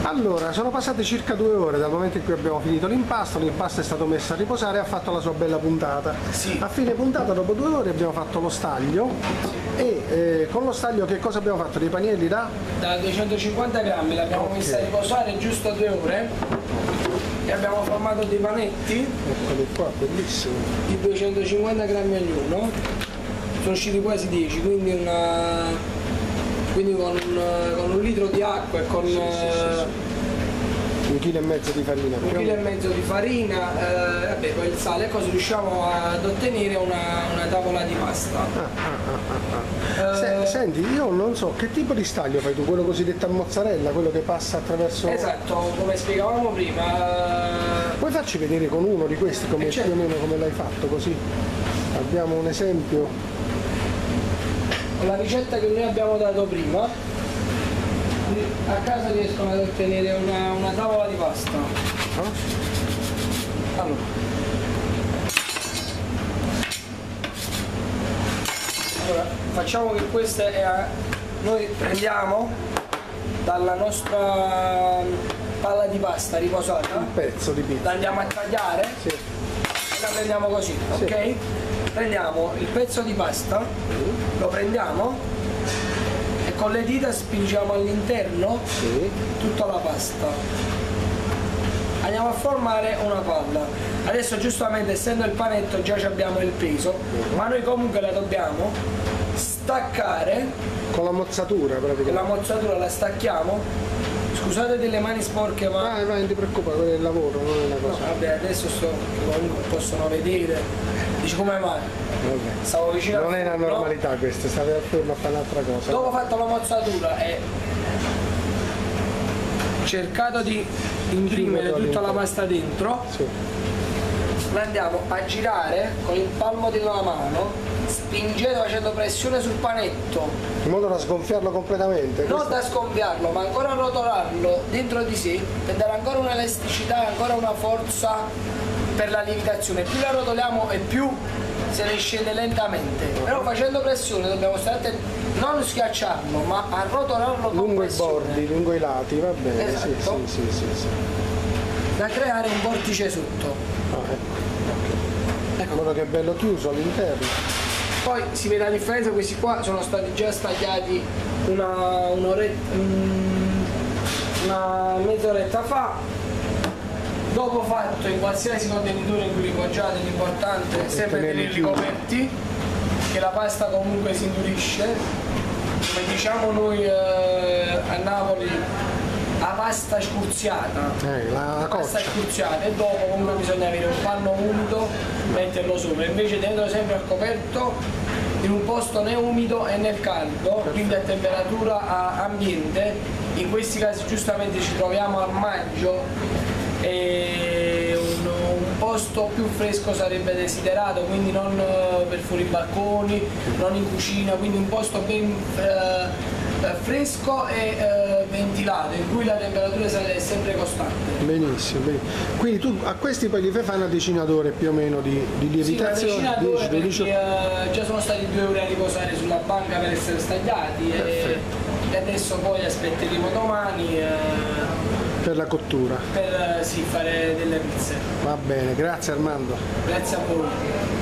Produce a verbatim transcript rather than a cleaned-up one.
Allora, sono passate circa due ore dal momento in cui abbiamo finito l'impasto, l'impasto è stato messo a riposare e ha fatto la sua bella puntata. Sì. A fine puntata, dopo due ore, abbiamo fatto lo staglio e eh, con lo staglio che cosa abbiamo fatto? Dei panielli da? Da duecentocinquanta grammi l'abbiamo Okay. messa a riposare giusto due ore e abbiamo formato dei panetti Eccoli qua, bellissimi. di duecentocinquanta grammi ognuno, sono usciti quasi dieci, quindi una... quindi con un, con un litro di acqua e con Sì, sì, sì, sì. Un chilo e mezzo di farina. un chilo e mezzo di farina, eh, vabbè, poi il sale, così riusciamo ad ottenere una, una tavola di pasta. Ah, ah, ah, ah. Se- Eh, senti, io non so, che tipo di staglio fai tu? Quello cosiddetto a mozzarella, quello che passa attraverso... Esatto, come spiegavamo prima. Puoi farci vedere con uno di questi come Eh, certo. più o meno come l'hai fatto, così abbiamo un esempio. Con la ricetta che noi abbiamo dato prima, a casa riescono ad ottenere una, una tavola di pasta. No? Allora, allora facciamo che questa è a... noi prendiamo dalla nostra palla di pasta riposata, Un pezzo di pizza. la andiamo a tagliare Sì. e la prendiamo così, Sì. ok? Prendiamo il pezzo di pasta, lo prendiamo e con le dita spingiamo all'interno Sì. tutta la pasta. Andiamo a formare una palla. Adesso giustamente essendo il panetto già ci abbiamo il peso, ma noi comunque la dobbiamo staccare, Con la mozzatura e praticamente. la mozzatura la stacchiamo. Scusate delle mani sporche, ma Vai, vai, non ti preoccupare, quello è il lavoro, non è una no, cosa. vabbè, adesso sto, comunque possono vedere. Dici come mai? Vabbè. Stavo vicino Non al è una forno. normalità questa, stavi al forno a fare un'altra cosa. Dopo fatto la mozzatura e cercato di imprimere Chiudo tutta la all'interno. pasta dentro, Sì. la andiamo a girare con il palmo della mano, spingendo, facendo pressione sul panetto, In modo da sgonfiarlo completamente. non Questo- da sgonfiarlo, ma ancora rotolarlo dentro di sé per dare ancora un'elasticità e ancora una forza per la lievitazione. Più la rotoliamo e più se ne scende lentamente. Però facendo pressione dobbiamo stare attenti, non schiacciarlo, ma a rotolarlo con lungo i pressione. bordi, lungo i lati, va bene, Esatto. sì, sì, sì, sì, sì. Da creare un vortice sotto. Ah, ecco. Ecco. Guarda che bello chiuso all'interno. Poi si vede la differenza, questi qua sono stati già stagliati una, un'oretta, mm, una mezz'oretta fa. Dopo fatto in qualsiasi contenitore in cui li poggiate, l'importante è sempre tenerli tenerli chiusi. coperti, che la pasta comunque si indurisce. Come diciamo noi eh, a Napoli, la pasta scurziata. Eh, la, la Pasta coccia. scurziata e dopo comunque bisogna avere un panno umido, metterlo sopra, invece tenendolo sempre al coperto in un posto né umido e né caldo, quindi a temperatura a- ambiente. In questi casi giustamente ci troviamo a maggio e un, un posto più fresco sarebbe desiderato, quindi non eh, per fuori i balconi, non in cucina, quindi un posto ben eh, eh, fresco e eh, ventilato, in cui la temperatura è sempre costante. Benissimo, benissimo. Quindi tu a questi poi gli fai fare una decina d'ore più o meno di, di Sì, una lievitazione? decina d'ore dieci, dodici. perché eh, già sono stati due ore a riposare sulla banca per essere stagliati e, Perfetto. e adesso poi aspetteremo domani eh, Per la cottura. per eh, sì, fare delle pizze. Va bene, grazie Armando. Grazie a voi.